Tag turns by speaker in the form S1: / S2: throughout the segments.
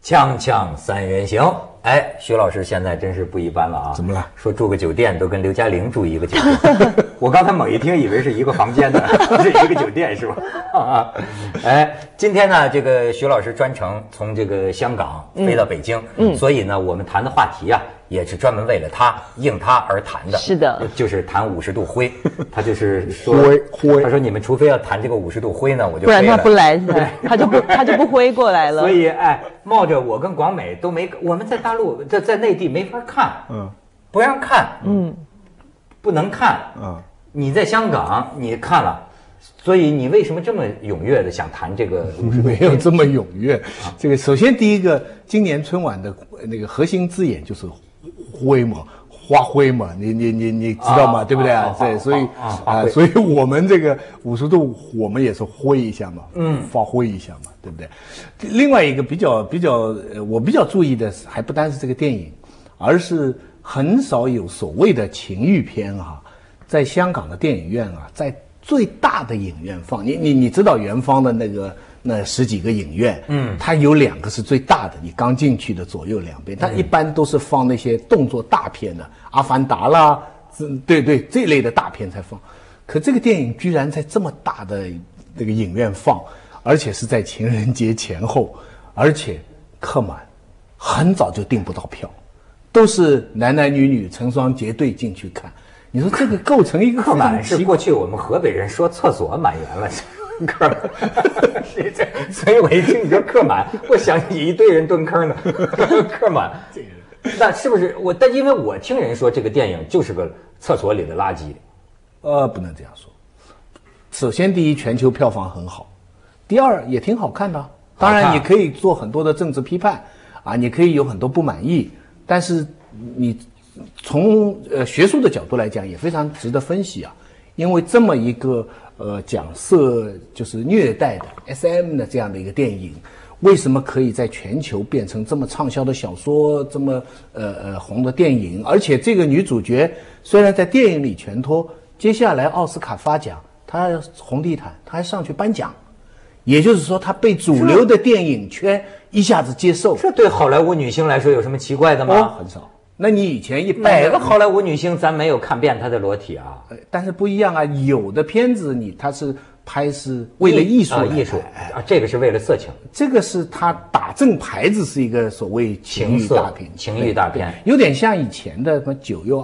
S1: 锵锵三人行，哎，徐老师现在真是不一般了啊！
S2: 怎么了？
S1: 说住个酒店都跟刘嘉玲住一个酒店，我刚才猛一听以为是一个房间呢，是一个酒店是吧？啊，哎，今天呢，这个徐老师专程从这个香港飞到北京，所以呢，我们谈的话题啊，也是专门为了他应他而谈的。
S3: 是的，
S1: 就是谈50度灰，他就是说，他说你们除非要谈这个50度灰呢，我就
S3: 不然他不来，他就不灰过来了。
S1: 所以哎，冒着我跟广美都没，我们在大陆在内地没法看，不让看，不能看，你在香港你看了。所以你为什么这么踊跃的想谈这个？
S2: 没有这么踊跃。这个首先第一个，今年春晚的那个核心字眼就是灰嘛，花灰嘛，你知道吗？对不对啊？对，所以所以我们这个50度，我们也是灰一下嘛，发挥一下嘛，对不对？另外一个我比较注意的还不单是这个电影，而是很少有所谓的情欲片啊，在香港的电影院啊，在最大的影院放，你知道元芳的那10几个影院，它有2个是最大的，你刚进去的左右两边，它一般都是放那些动作大片的，阿凡达啦，对这类的大片才放。可这个电影居然在这么大的这个影院放，而且是在情人节前后，而且客满，很早就订不到票，都是男女成双结对进去看。你说这个构成一个
S1: 客满是过去我们河北人说厕所满员了，客满，所以我一听你说客满，我想起一堆人蹲坑呢，客满。那是不是但因为我听人说这个电影就是个厕所里的垃圾，
S2: 不能这样说。首先，第一，全球票房很好；第二，也挺好看的。当然，你可以做很多的政治批判啊，你可以有很多不满意，但是你。从学术的角度来讲，也非常值得分析啊，因为这么一个讲色就是虐待的 SM 的这样的一个电影，为什么可以在全球变成这么畅销的小说，这么红的电影？而且这个女主角虽然在电影里全脱，接下来奥斯卡发奖，她红地毯，她还上去颁奖，也就是说，她被主流的电影圈一下子接受。
S1: 这对好莱坞女星来说有什么奇怪的吗？
S2: 很少。那你以前
S1: 哪个好莱坞女星咱没有看遍她的裸体啊？
S2: 但是不一样啊，有的片子它是拍是为了艺术
S1: 啊，这个是为了色情，
S2: 这个是他打正牌子是一个所谓情欲大片，
S1: 情欲大片
S2: 有点像以前的什么9又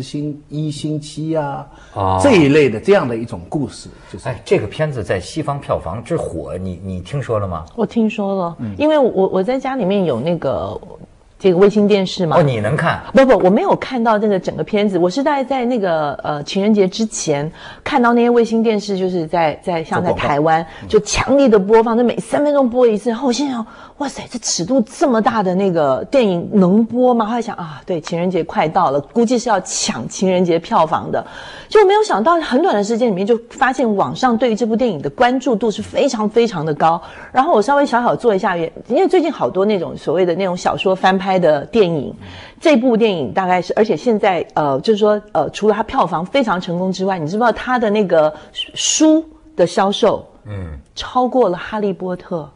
S2: 1/2星期啊，这一类的这样的一种故事。就是
S1: 这个片子在西方票房之火，你听说了吗？
S3: 我听说了，因为我在家里面有那个。这个卫星电视嘛，
S1: 你能看？
S3: 不，我没有看到这个整个片子，我是大概在那个情人节之前看到那些卫星电视，就是在像在台湾就强力的播放，就每3分钟播一次。然后我心想，哇塞，这尺度这么大的那个电影能播吗？后来想啊，对，情人节快到了，估计是要抢情人节票房的。就没有想到很短的时间里面就发现网上对于这部电影的关注度是非常非常的高。然后我稍微小做一下，因为最近好多那种所谓的那种小说翻拍的电影，这部电影大概是，而且现在就是说除了它票房非常成功之外，你知不知道它的那个书的销售超过了《哈利波特》？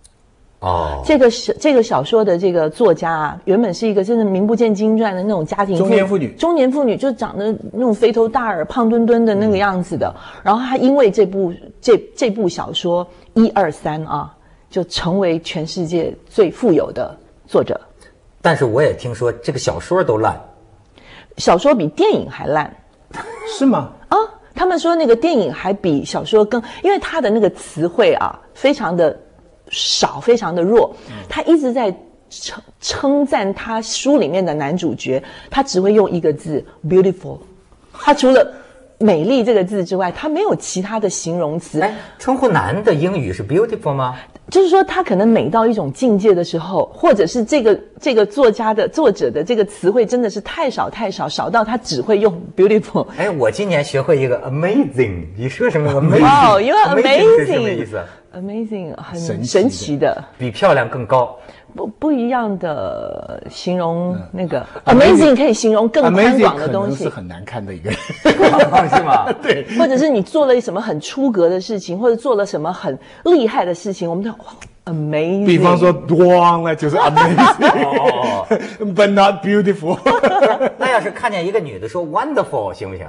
S3: 这个小说的这个作家啊，原本是一个真的名不见经传的那种家庭
S2: 中
S3: 年妇女，就长得那种肥头大耳、胖墩墩的那个样子的。然后他因为这部小说1、2、3啊，就成为全世界最富有的作者。
S1: 但是我也听说这个小说都烂，
S3: 小说比电影还烂，
S2: 是吗？
S3: 他们说那个电影还比小说更，因为他的那个词汇啊，非常的少，非常的弱。他一直在称赞他书里面的男主角，他只会用一个字 beautiful， 他除了美丽这个字之外，他没有其他的形容词。
S1: 称呼男的英语是 beautiful 吗？
S3: 就是说他可能美到一种境界的时候，或者是这个作者的这个词汇真的是太少少到他只会用 beautiful。
S1: 我今年学会一个 amazing， 你说什么 amazing？
S3: 哦，因为 amazing
S1: 是什么意思
S3: ？amazing 很神奇的，
S1: 比漂亮更高。
S3: 不一样的形容那个 amazing 可以形容更宽广的东西，
S2: 是很难看的一个
S1: 是吗？
S2: 对，
S3: 或者是你做了什么很出格的事情，或者做了什么很厉害的事情，我们就哇 amazing。
S2: 比方说 wrong 呢，就是 amazing，but not beautiful。
S1: 那要是看见一个女的说 wonderful 行不行？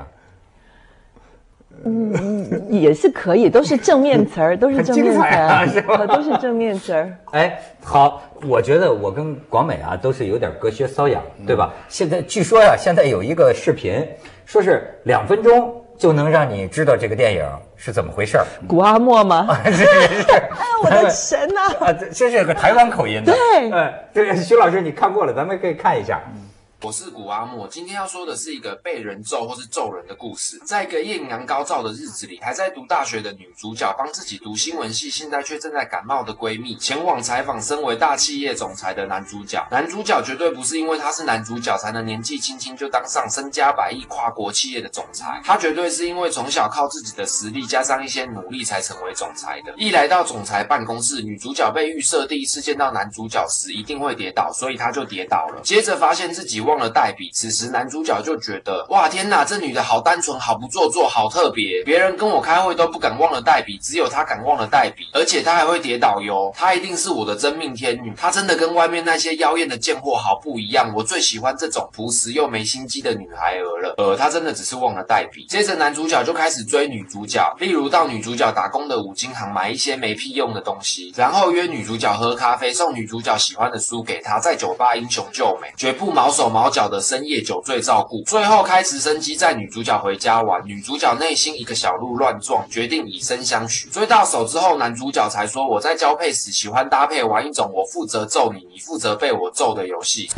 S3: 也是可以，都是正面词儿，都是正面词儿，
S1: 是吧？
S3: 都是正面词儿。
S1: 哎，好，我觉得我跟广美啊都是有点隔靴搔痒，对吧？现在据说呀，现在有一个视频，说是2分钟就能让你知道这个电影是怎么回事儿。
S3: 古阿莫吗？
S1: 是。
S3: 哎呀，我的神呐！
S1: 这是个台湾口音的。
S3: 对，
S1: 对，徐老师你看过了，咱们可以看一下。
S4: 我是古阿莫，今天要说的是一个被人揍或是揍人的故事。在一个艳阳高照的日子里，还在读大学的女主角帮自己读新闻系，现在却正在感冒的闺蜜前往采访身为大企业总裁的男主角。男主角绝对不是因为他是男主角才能年纪轻轻就当上身家100亿跨国企业的总裁，他绝对是因为从小靠自己的实力加上一些努力才成为总裁的。一来到总裁办公室，女主角被预设第一次见到男主角时一定会跌倒，所以他就跌倒了。接着发现自己忘了带笔，此时男主角就觉得哇天哪，这女的好单纯，好不做作，好特别，别人跟我开会都不敢忘了带笔，只有她敢忘了带笔，而且她还会跌倒哟，她一定是我的真命天女，她真的跟外面那些妖艳的贱货好不一样，我最喜欢这种朴实又没心机的女孩儿了。她真的只是忘了带笔。接着男主角就开始追女主角，例如到女主角打工的五金行买一些没屁用的东西，然后约女主角喝咖啡，送女主角喜欢的书给她，在酒吧英雄救美，绝不毛手毛脚的深夜酒醉照顾，最后开直升机载女主角回家玩，女主角内心一个小鹿乱撞，决定以身相许。追到手之后，男主角才说我在交配时喜欢搭配玩一种我负责揍你，你负责被我揍的游戏。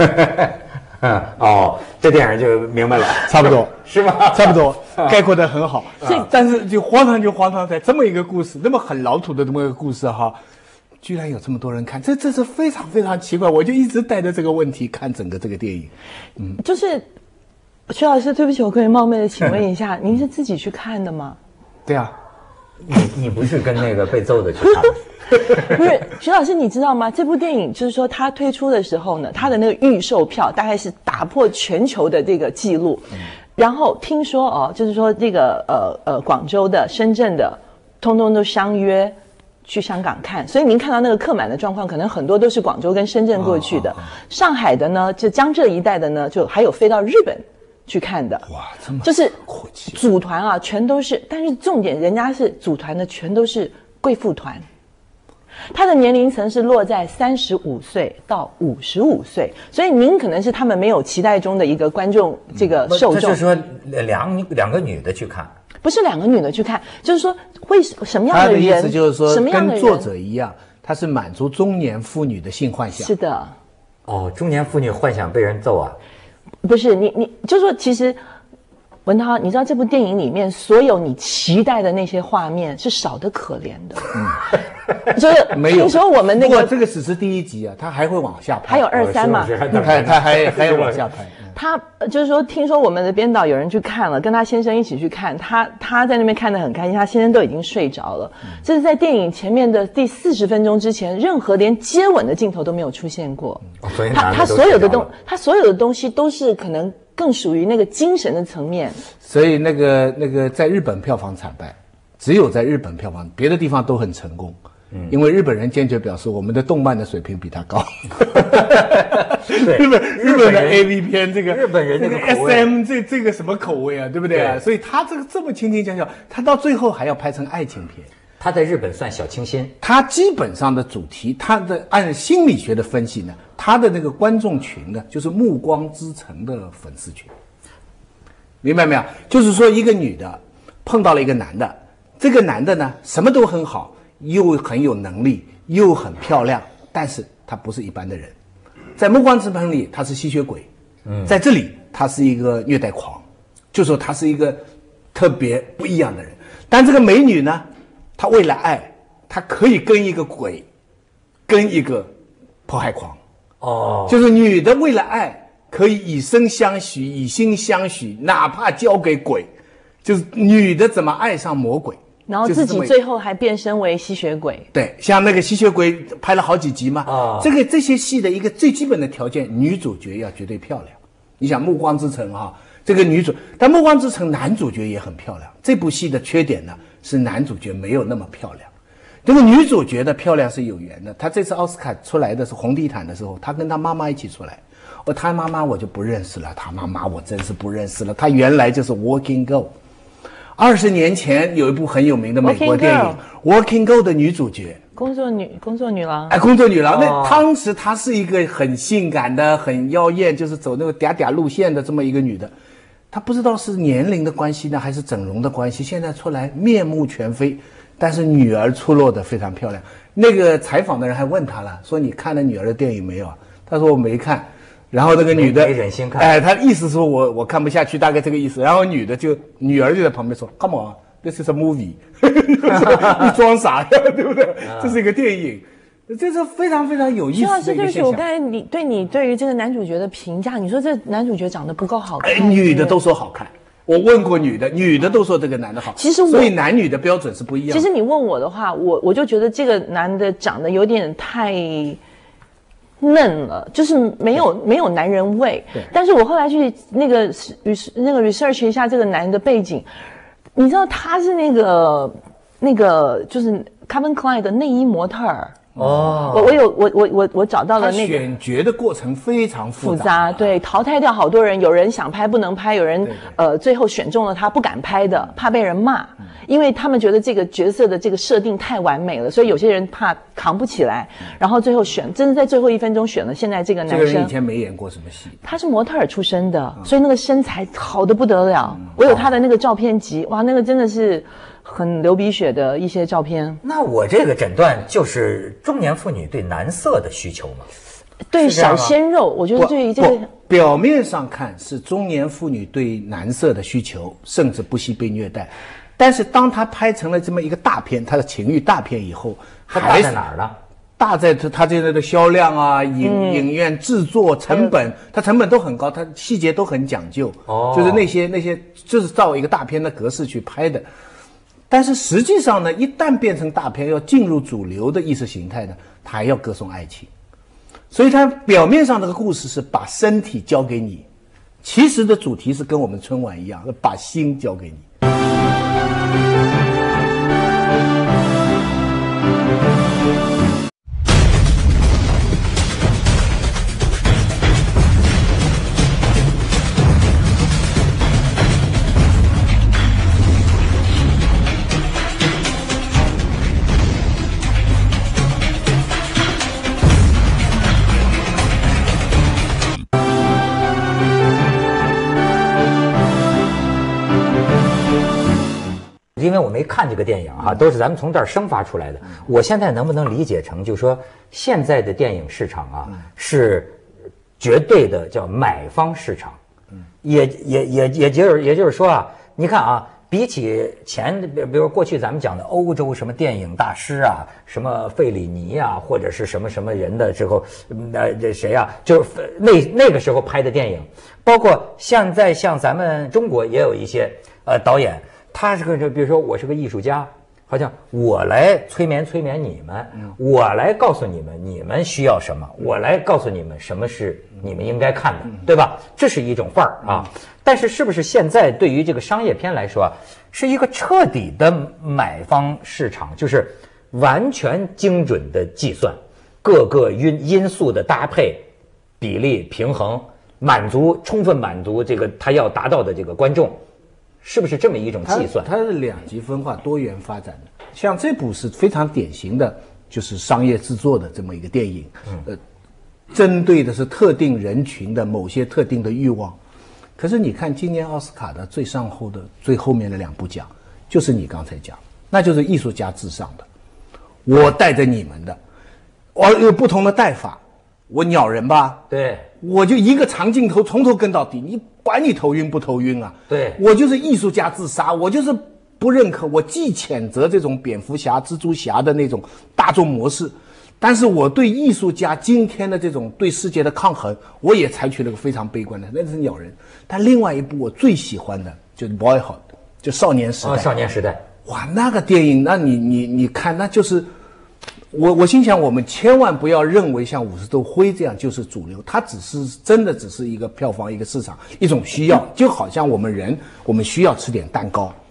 S1: 这电影就明白了，
S2: 差不多
S1: 是吗？
S2: 差不多，概括得很好。但是就荒唐在这么一个故事，那么很老土的这么一个故事哈，居然有这么多人看，这是非常非常奇怪。我就一直带着这个问题看整个这个电影。
S3: 就是徐老师，对不起，我可以冒昧的请问一下，您是自己去看的吗？
S2: 对啊，
S1: 你不是跟那个被揍的去看吗？
S3: 不是，徐老师，你知道吗？这部电影就是说，它推出的时候呢，它的那个预售票大概是打破全球的这个记录。然后听说就是说这个广州的、深圳的，通通都相约去香港看。所以您看到那个客满的状况，可能很多都是广州跟深圳过去的。上海的呢，就江浙一带的呢，就还有飞到日本去看的。
S2: 哇，这么
S3: 就是组团啊，全都是，但是重点人家是组团的，全都是贵妇团。他的年龄层是落在35岁到55岁，所以您可能是他们没有期待中的一个观众这个受众。
S1: 就是说两个女的去看，
S3: 不是2个女的去看，就是说会什么样的人？
S2: 他的意思就是说，
S3: 什么样的人
S2: 跟作者一样，他是满足中年妇女的性幻想。
S3: 是的。
S1: 中年妇女幻想被人揍啊？
S3: 不是你就是说，其实文涛，你知道这部电影里面所有你期待的那些画面是少得可怜的。就是
S2: 没有。
S3: 听说我们那个
S2: 不过这个只是第1集啊，他还会往下拍，
S3: 还有2、3嘛，
S2: 他还要往下拍。
S3: 他就是说，听说我们的编导有人去看了，跟他先生一起去看，他在那边看得很开心，他先生都已经睡着了。这是在电影前面的第40分钟之前，任何连接吻的镜头都没有出现过。
S1: 所以
S3: 他所有的东西都是可能更属于那个精神的层面。
S2: 所以那个在日本票房惨败，只有在日本票房，别的地方都很成功。因为日本人坚决表示我们的动漫的水平比他高。日本的 AV 片，这个
S1: 日本人那个
S2: SM 这个什么口味啊，对不对啊？所以他这么轻轻巧巧，他到最后还要拍成爱情片。
S1: 他在日本算小清新。
S2: 他基本上的主题，他的按心理学的分析呢，他的那个观众群呢，就是《暮光之城》的粉丝群。明白没有？就是说一个女的碰到了一个男的，这个男的呢什么都很好，又很有能力，又很漂亮，但是他不是一般的人。在《暮光之城》里他是吸血鬼，在这里他是一个虐待狂，就说他是一个特别不一样的人。但这个美女呢，她为了爱，她可以跟一个鬼，跟一个迫害狂。就是女的为了爱可以以身相许，以心相许，哪怕交给鬼。就是女的怎么爱上魔鬼，
S3: 然后自己最后还变身为吸血鬼。
S2: 对，像那个吸血鬼拍了好几集嘛。这些戏的一个最基本的条件，女主角要绝对漂亮。你想《暮光之城》这个女主，但《暮光之城》男主角也很漂亮。这部戏的缺点呢，是男主角没有那么漂亮。 这个女主角的漂亮是有缘的，她这次奥斯卡出来的是红地毯的时候，她跟她妈妈一起出来。她妈妈我就不认识了，她妈妈我真是不认识了。她原来就是 Working Girl。20年前有一部很有名的美国电影《Working Girl》的女主角，
S3: 工作女郎。
S2: 工作女郎。那当时她是一个很性感的、很妖艳，就是走那个嗲嗲路线的这么一个女的。她不知道是年龄的关系呢，还是整容的关系，现在出来面目全非，但是女儿出落得非常漂亮。那个采访的人还问她了，说你看了女儿的电影没有？她说我没看。然后那个女的
S1: 没忍心看，
S2: 她意思说我看不下去，大概这个意思。然后女儿就在旁边说 ，Come on， this is a movie， 你装啥呀，对不对？这是一个电影，这是非常非常有意思的一个现象。
S3: 我刚才你对于这个男主角的评价，你说这男主角长得不够好看，
S2: 女的都说好看。我问过女的都说这个男的好。
S3: 其实
S2: 所以男女的标准是不一样的。
S3: 其实你问我的话，我就觉得这个男的长得有点太嫩了，就是没有男人味。但是我后来去那个 research 一下这个男的背景，你知道他是那个就是 Calvin Klein 的内衣模特儿。我找到了那个
S2: 选角的过程非常复
S3: 杂，对，淘汰掉好多人，有人想拍不能拍，有人最后选中了他不敢拍的，怕被人骂，因为他们觉得这个角色的这个设定太完美了，所以有些人怕扛不起来，然后最后真的在最后1分钟选了现在这个男生。
S2: 这个人以前没演过什么戏，
S3: 他是模特儿出身的，所以那个身材好得不得了。我有他的那个照片集，哇，那个真的是很流鼻血的一些照片。
S1: 那我这个诊断就是中年妇女对男色的需求吗？
S3: 对小鲜肉，我觉得对于这个
S2: 表面上看是中年妇女对男色的需求，甚至不惜被虐待。但是当他拍成了这么一个大片，他的情欲大片以后，
S1: 他大在哪儿呢？
S2: 大在他现在的销量啊，影院制作成本，它成本都很高，它细节都很讲究。就是那些就是照一个大片的格式去拍的。但是实际上呢，一旦变成大片，要进入主流的意识形态呢，它还要歌颂爱情。所以它表面上这个故事是把身体交给你，其实的主题是跟我们春晚一样，把心交给你。
S1: 因为我没看这个电影哈，都是咱们从这儿生发出来的。我现在能不能理解成，就是说现在的电影市场啊，是绝对的叫买方市场，也就是说啊，你看啊，比起比如过去咱们讲的欧洲什么电影大师啊，什么费里尼啊，或者是什么人的之后，这谁啊，就是那个时候拍的电影，包括现在像咱们中国也有一些导演。他是个，比如说我是个艺术家，好像我来催眠你们，我来告诉你们你们需要什么，我来告诉你们什么是你们应该看的，对吧？这是一种范儿啊。但是是不是现在对于这个商业片来说，是一个彻底的买方市场，就是完全精准的计算各个因素的搭配、比例平衡，充分满足这个他要达到的这个观众。是不是这么一种计算？
S2: 它是两极分化、多元发展的。像这部是非常典型的，就是商业制作的这么一个电影，针对的是特定人群的某些特定的欲望。可是你看今年奥斯卡的最上后的最后面的2部奖，就是你刚才讲，那就是艺术家至上的，我带着你们的，我有不同的带法，我鸟人吧？
S1: 对，
S2: 我就一个长镜头从头跟到底，你管你头晕不头晕啊？
S1: 对，
S2: 我就是艺术家自杀，我就是不认可，我既谴责这种蝙蝠侠、蜘蛛侠的那种大众模式，但是我对艺术家今天的这种对世界的抗衡，我也采取了个非常悲观的，那是鸟人。但另外一部我最喜欢的就是 Boyhood， 就少年时代。
S1: 少年时代，
S2: 哇，那个电影，那你看，那就是。我心想，我们千万不要认为像50斗灰这样就是主流，它真的只是一个票房、一个市场、一种需要，就好像我们需要吃点蛋糕，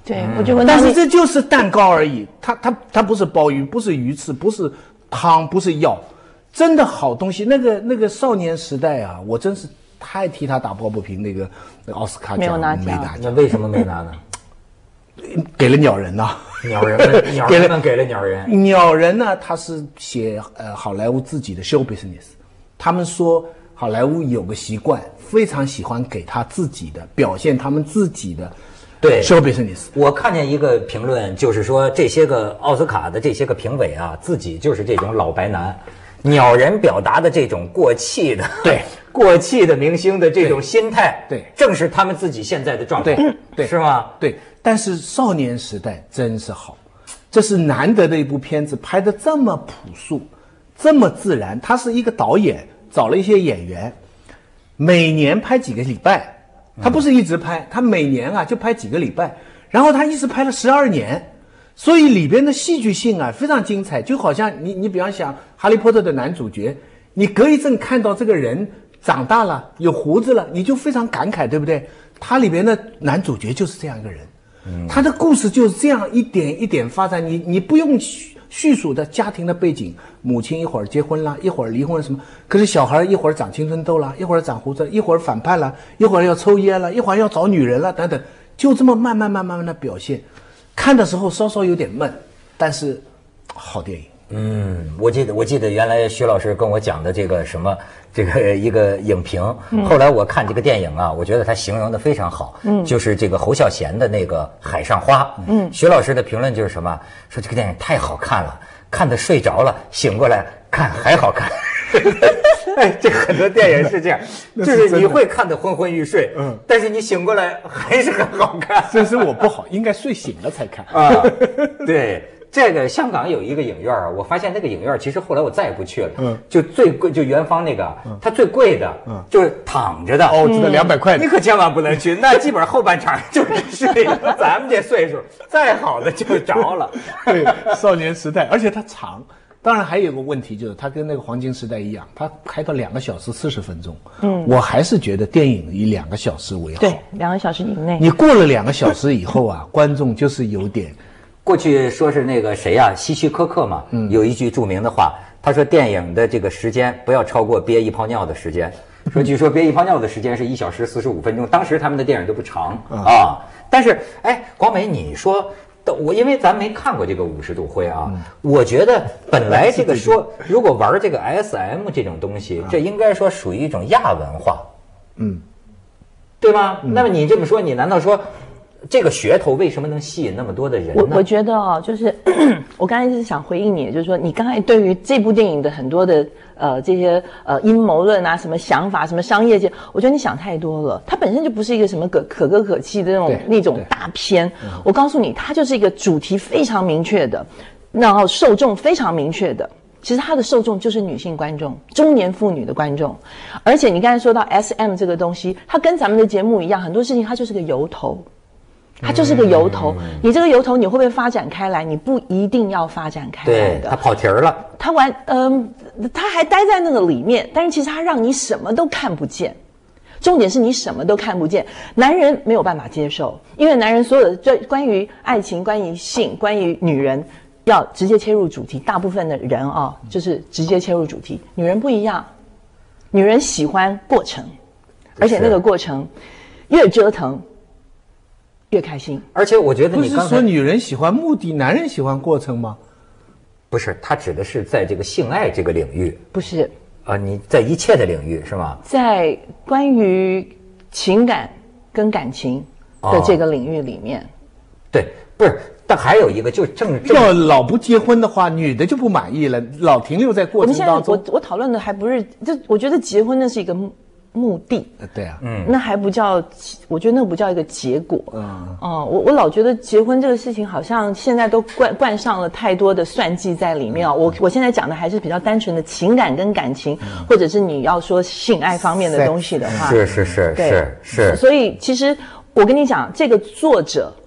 S3: 对，我觉得
S2: 但是这就是蛋糕而已，它不是鲍鱼，不是鱼翅，不是汤，不是药，真的好东西。那个少年时代啊，我真是太替他打抱不平。那个奥斯卡奖
S3: 没有拿
S2: 奖，
S1: 那为什么没拿呢？
S2: 给了鸟人呐、
S1: 鸟人们给了鸟人。
S2: 鸟人呢，他是写好莱坞自己的 show business， 他们说好莱坞有个习惯，非常喜欢给他自己的表现他们自己的
S1: 对
S2: show business。
S1: 我看见一个评论，就是说这些个奥斯卡的这些个评委啊，自己就是这种老白男。鸟人表达的这种过气的，
S2: 对
S1: 过气的明星的这种心态，
S2: 对，
S1: 正是他们自己现在的状态，
S2: 对，
S1: 是吗？
S2: 对。但是少年时代真是好，这是难得的一部片子，拍得这么朴素，这么自然。他是一个导演，找了一些演员，每年拍几个礼拜，他不是一直拍，他每年啊就拍几个礼拜，然后他一直拍了12年。所以里边的戏剧性啊非常精彩，就好像你比方想哈利波特的男主角，你隔一阵看到这个人长大了有胡子了，你就非常感慨，对不对？他里边的男主角就是这样一个人，他的故事就是这样一点一点发展，你不用叙述的家庭的背景，母亲一会儿结婚了，一会儿离婚了什么，可是小孩一会儿长青春痘了，一会儿长胡子，一会儿反叛了，一会儿要抽烟了，一会儿要找女人了，等等，就这么慢慢的表现。看的时候稍稍有点闷，但是好电影。
S1: 我记得原来徐老师跟我讲的这个什么，这个一个影评。后来我看这个电影啊，我觉得他形容的非常好。就是这个侯孝贤的那个《海上花》。徐老师的评论就是什么？说这个电影太好看了，看得睡着了，醒过来看还好看。哎，这很多电影是这样，就是你会看得昏昏欲睡，但是你醒过来还是很好看。
S2: 这是我不好，应该睡醒了才看
S1: 啊。对，这个香港有一个影院啊，我发现那个影院其实后来我再也不去了。就最贵，就元芳那个，它最贵的，就是躺着的。
S2: 哦，我知道200块，
S1: 你可千万不能去，那基本上后半场就是睡。咱们这岁数，再好的就着了。
S2: 对，少年时代，而且它长。当然还有个问题，就是它跟那个黄金时代一样，它开到2个小时40分钟。我还是觉得电影以2个小时为好。
S3: 对，2个小时以内。
S2: 你过了2个小时以后啊，观众就是有点。
S1: 过去说是那个谁呀，希区柯克嘛，有一句著名的话，他说电影的这个时间不要超过憋一泡尿的时间。说据说憋一泡尿的时间是1小时45分钟，当时他们的电影都不长啊。但是哎，广美，你说。因为咱没看过这个50度灰啊，我觉得本来这个说如果玩这个 SM 这种东西，这应该说属于一种亚文化，对吗？那么你这么说，你难道说这个噱头为什么能吸引那么多的人呢？
S3: 我觉得啊，就是我刚才是想回应你，就是说你刚才对于这部电影的很多的这些阴谋论啊，什么想法，什么商业界，我觉得你想太多了。它本身就不是一个什么可歌可泣的那种大片。我告诉你，它就是一个主题非常明确的，然后受众非常明确的。其实它的受众就是女性观众，中年妇女的观众。而且你刚才说到 SM 这个东西，它跟咱们的节目一样，很多事情它就是个由头。它就是个由头，你这个由头你会不会发展开来？你不一定要发展开来的。
S1: 对，他跑题儿了。
S3: 他还待在那个里面，但是其实他让你什么都看不见。重点是你什么都看不见，男人没有办法接受，因为男人所有的关于爱情、关于性、关于女人，要直接切入主题。大部分的人啊，就是直接切入主题。女人不一样，女人喜欢过程，而且那个过程越折腾。越开心，
S1: 而且我觉得你刚才
S2: 不是说女人喜欢目的，男人喜欢过程吗？
S1: 不是，他指的是在这个性爱这个领域，
S3: 不是
S1: 啊，你在一切的领域是吗？
S3: 在关于情感跟感情的这个领域里面，
S1: 对，不是，但还有一个，就
S2: 要老不结婚的话，女的就不满意了，老停留在过程当中。
S3: 我们现在我讨论的还不是，我觉得结婚那是一个目的，
S2: 对啊，
S3: 那还不叫，我觉得那不叫一个结果，我老觉得结婚这个事情好像现在都冠上了太多的算计在里面啊。我现在讲的还是比较单纯的情感跟感情，或者是你要说性爱方面的东西的话，
S1: 是。
S3: 所以其实我跟你讲，这个作者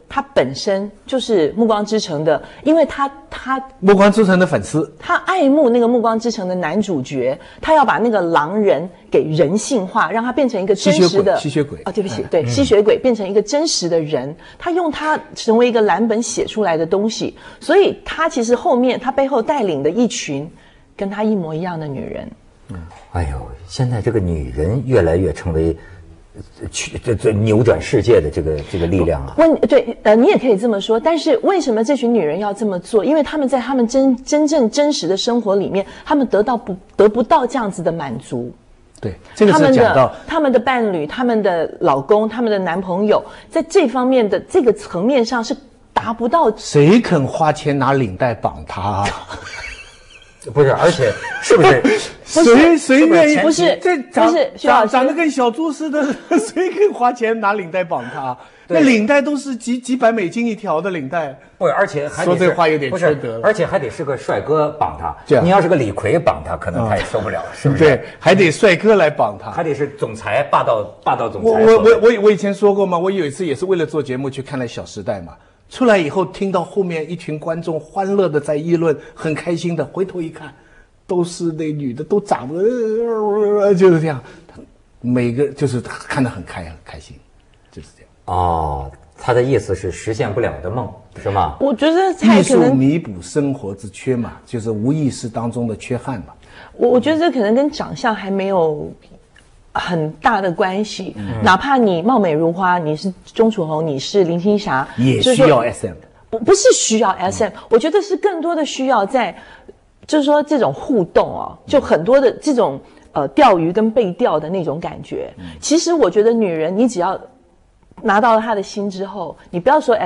S3: 他本身就是《暮光之城》的，因为他
S2: 《暮光之城》的粉丝，
S3: 他爱慕那个《暮光之城》的男主角，他要把那个狼人给人性化，让他变成一个真实的
S2: 吸血鬼
S3: 对不起，对，吸血鬼变成一个真实的人，他用他成为一个蓝本写出来的东西，所以他其实后面他背后带领的一群跟他一模一样的女人。
S1: 哎呦，现在这个女人越来越成为这扭转世界的这个力量啊！
S3: 你也可以这么说，但是为什么这群女人要这么做？因为她们在她们真正真实的生活里面，她们得不到这样子的满足。
S2: 对，这个是讲到
S3: 他们的伴侣、他们的老公、他们的男朋友，在这方面的这个层面上是达不到。
S2: 谁肯花钱拿领带绑他啊？
S1: 不是，而且是不
S2: 是谁愿意？
S3: 不是，
S2: 这长得跟小猪似的，谁肯花钱拿领带绑他？那领带都是几百美金一条的领带。
S1: 不，而且还
S2: 说这话有点缺德了。
S1: 而且还得是个帅哥绑他。你要是个李逵绑他，可能他也受不了，是不是？
S2: 对，还得帅哥来绑他，
S1: 还得是总裁，霸道总裁。
S2: 我以前说过嘛，我有一次也是为了做节目去看了《小时代》嘛。出来以后，听到后面一群观众欢乐的在议论，很开心的。回头一看，都是那女的，都长得就是这样，每个就是看得很开心，就是这样。
S1: 哦，他的意思是实现不了的梦，是吗？
S3: 我觉得
S2: 艺术弥补生活之缺嘛，就是无意识当中的缺憾嘛。
S3: 我觉得这可能跟长相还没有很大的关系，哪怕你貌美如花，你是钟楚红，你是林青霞，
S2: 也需要 SM，
S3: 不是需要 SM，我觉得是更多的需要在，就是说这种互动哦，就很多的这种钓鱼跟被钓的那种感觉。其实我觉得女人，你只要拿到了她的心之后，你不要说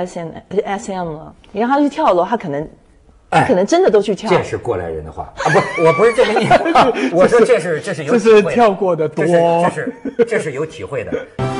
S3: SM 了，你让她去跳楼，她可能真的都去跳。
S1: 这是过来人的话啊！不，我不是这个意思，我说这是有体会的，
S2: 这是跳过的多，
S1: 这是有体会的。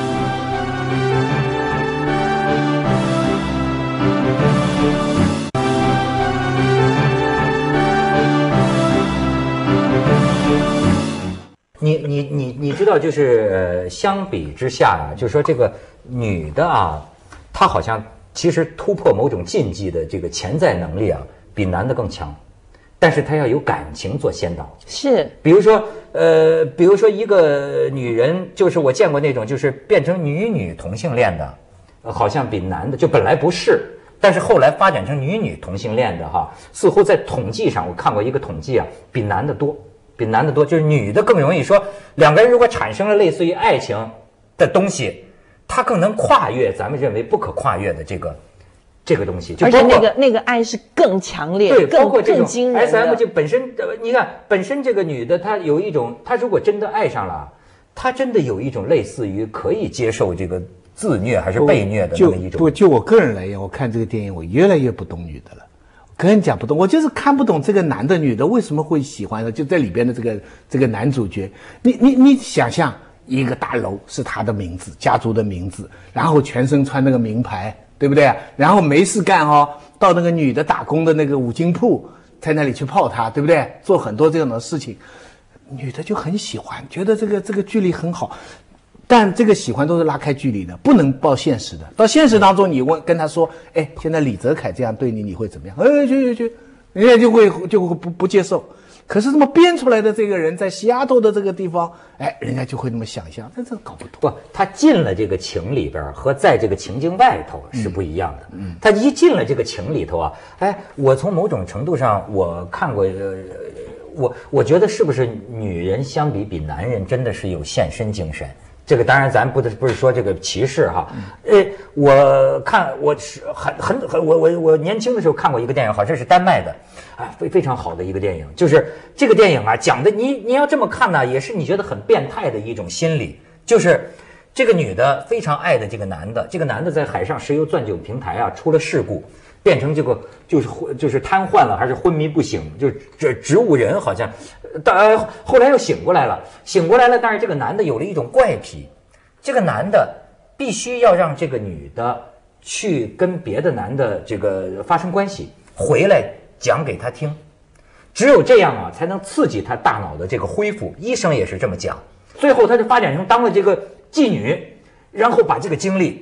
S1: 你知道，就是相比之下啊，就是说这个女的啊，她好像其实突破某种禁忌的这个潜在能力啊。比男的更强，但是他要有感情做先导。
S3: 是，
S1: 比如说一个女人，就是我见过那种，就是变成女同性恋的，好像比男的就本来不是，但是后来发展成女同性恋的哈，似乎在统计上我看过一个统计啊，比男的多，就是女的更容易说，两个人如果产生了类似于爱情的东西，它更能跨越咱们认为不可跨越的这个东西，就
S3: 而且那个爱是更强烈，
S1: 对，包括这种
S3: 更惊人的。
S1: SM 就本身，你看本身这个女的，她有一种，她如果真的爱上了，她真的有一种类似于可以接受这个自虐还是被虐的那么一种。
S2: 就我个人来言，我看这个电影，我越来越不懂女的了。跟你讲不懂，我就是看不懂这个男的女的为什么会喜欢的，就在里边的这个男主角。你想象一个大楼是他的名字，家族的名字，然后全身穿那个名牌。对不对？然后没事干哦，到那个女的打工的那个五金铺，在那里去泡她，对不对？做很多这样的事情，女的就很喜欢，觉得这个距离很好，但这个喜欢都是拉开距离的，不能报现实的。到现实当中，你跟他说，哎，现在李泽楷这样对你，你会怎么样？去，人家就会不接受。可是这么编出来的这个人，在西雅图的这个地方，哎，人家就会那么想象，这搞不懂。
S1: 不，他进了这个情里边和在这个情境外头是不一样的。他一进了这个情里头啊，哎，我从某种程度上我看过，我觉得是不是女人相比男人真的是有献身精神？这个当然咱不是说这个歧视哈。我看我是我年轻的时候看过一个电影，好像是丹麦的。非常好的一个电影，就是这个电影啊，讲的你要这么看呢，也是你觉得很变态的一种心理，就是这个女的非常爱的这个男的在海上石油钻井平台啊出了事故，变成这个就是瘫痪了，还是昏迷不醒，就是这植物人好像，后来又醒过来了，但是这个男的有了一种怪癖，这个男的必须要让这个女的去跟别的男的这个发生关系，回来讲给他听，只有这样啊，才能刺激他大脑的这个恢复。医生也是这么讲。最后他就发展成当了这个妓女，然后把这个精力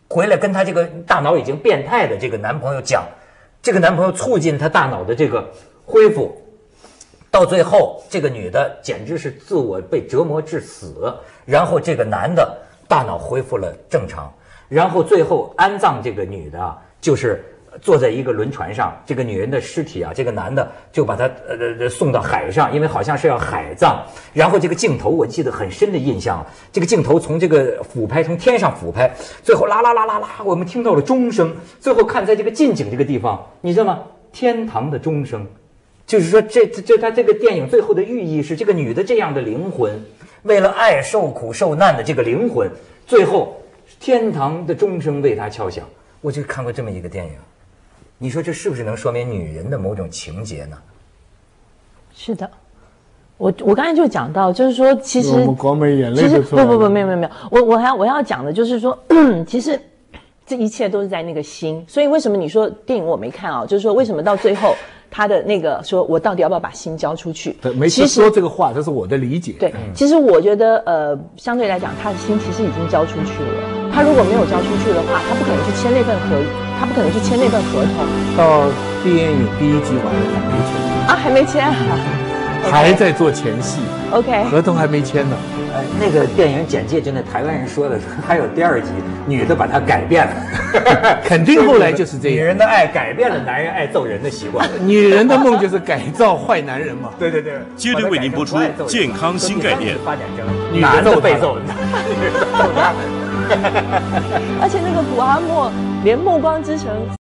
S1: 回来跟她这个大脑已经变态的这个男朋友讲，这个男朋友促进她大脑的这个恢复，到最后这个女的简直是自我被折磨致死，然后这个男的大脑恢复了正常，然后最后安葬这个女的啊，就是坐在一个轮船上，这个女人的尸体啊，这个男的就把她送到海上，因为好像是要海葬。然后这个镜头我记得很深的印象，这个镜头从这个俯拍，从天上俯拍，最后啦啦啦啦啦，我们听到了钟声。最后看在这个近景这个地方，你知道吗？天堂的钟声，就是说这他这个电影最后的寓意是这个女的这样的灵魂，为了爱受苦受难的这个灵魂，最后天堂的钟声为她敲响。我就看过这么一个电影。你说这是不是能说明女人的某种情节呢？
S3: 是的，我刚才就讲到，就是说，其实
S2: 我们光没眼泪就出来了。
S3: 不，没有，我要讲的就是说，其实这一切都是在那个心。所以为什么你说电影我没看啊？就是说为什么到最后他的那个说我到底要不要把心交出去？
S2: 没说这个话，这是我的理解。
S3: 对，其实我觉得相对来讲，他的心其实已经交出去了。他如果没有交出去的话，他不可能去签那份合同。
S2: 到电影第1集完了还没签
S3: 啊，还没签啊，
S2: 还在做前戏。
S3: OK，
S2: 合同还没签呢。
S1: 那个电影简介就那台湾人说的，还有第2集，女的把它改变了，
S2: 肯定后来就是这样。
S1: 女人的爱改变了男人爱揍人的习惯，
S2: 女人的梦就是改造坏男人嘛。
S1: 对。
S5: 接着为您播出健康新概念，
S1: 发展成男的被揍，女的揍他。
S3: 而且那个古阿莫连《暮光之城》